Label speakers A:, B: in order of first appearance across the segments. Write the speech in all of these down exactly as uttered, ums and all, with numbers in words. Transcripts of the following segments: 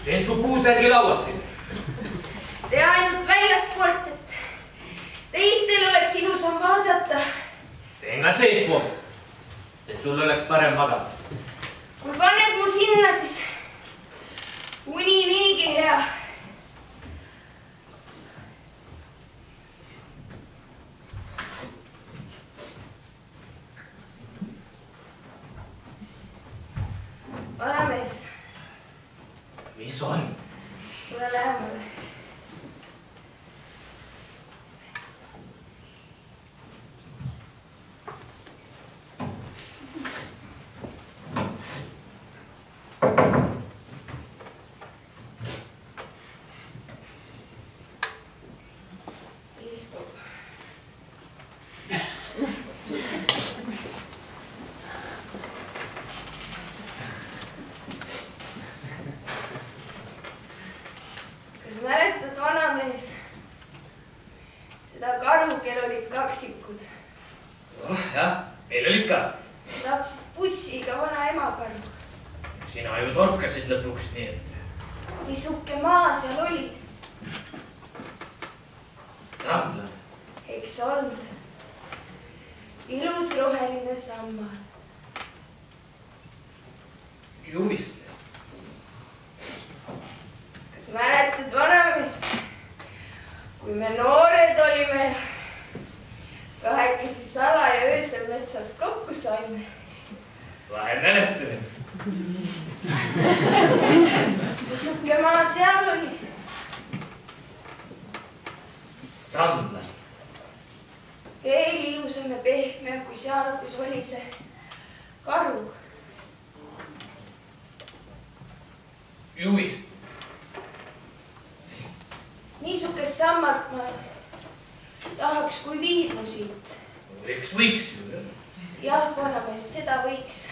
A: teen su puusärgi lauad siin.
B: Tee ainult väljaspoolt, et teistel oleks ilusam vaadata.
A: Teen ka seespoolt, et sul oleks parem magada.
B: Kui paned mu sinna, siis uni niigi hea. Vanamees.
A: Mis on?
B: Tule lähemale.
A: Lõpuks nii, et...
B: Misuke maa seal oli?
A: Sammal.
B: Eks olnud. Ilus roheline sammal.
A: Juvist.
B: Kas mäletad, vanamees? Kui me noored olime, kahekesi sala ja öösel metsas kokku saime.
A: Vahe mäletame.
B: Misuke maa seal oli?
A: Sammal.
B: Veel ilusam ja pehmem kui seal, kus oli see karu.
A: Juvist.
B: Niisukest sammalt ma tahaks kui viidmu siit.
A: Eks võiks ju.
B: Jah, vanamees, seda võiks.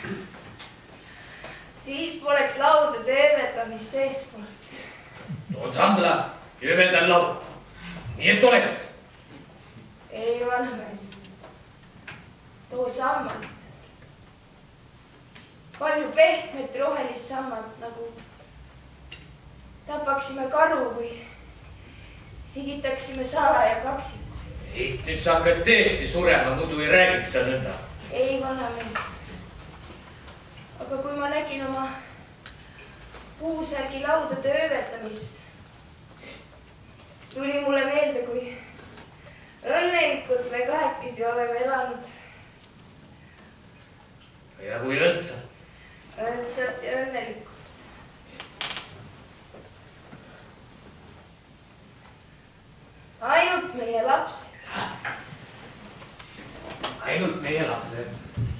B: Siis poleks lauda tööveldamist seespoolt.
A: On Sandla, tööveldan laud. Nii et oleks.
B: Ei, vanamees. Too sammalt. Palju pehmet rohelist sammalt, nagu tapaksime karu või sigitaksime sala ja kaksiku.
A: Ei, nüüd sa hakkad tõesti surema, muidu ei räägiks sa nõnda.
B: Ei, vanamees. Aga kui ma nägin oma puusärgi laudade ööveldamist, siis tuli mulle meelde, kui õnnelikult me kahekesi oleme elanud.
A: Ja kui õndsalt?
B: Õndsalt ja õnnelikult. Ainult meie lapsed.
A: Ainult meie lapsed.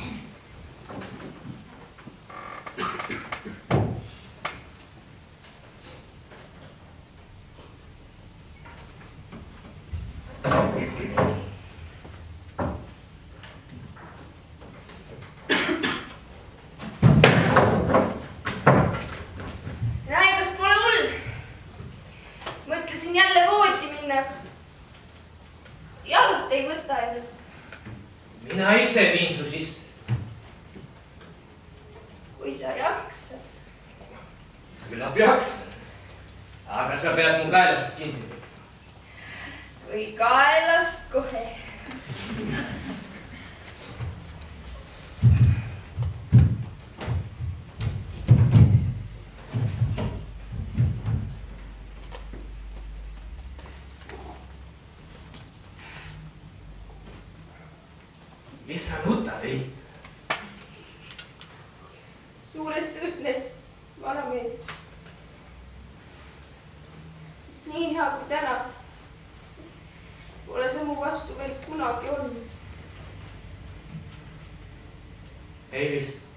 A: Mina ise viin su sisse.
B: Kui sa jaksa.
A: Küllap jaksa. Aga sa pead mu kaelast kinni.
B: Või kaelast kohe.
A: Mis sa nutad, ei?
B: Suurest õhtnest, vanamees. Sest nii hea kui täna pole see mu vastu veel kunagi olnud.
A: Ei vist.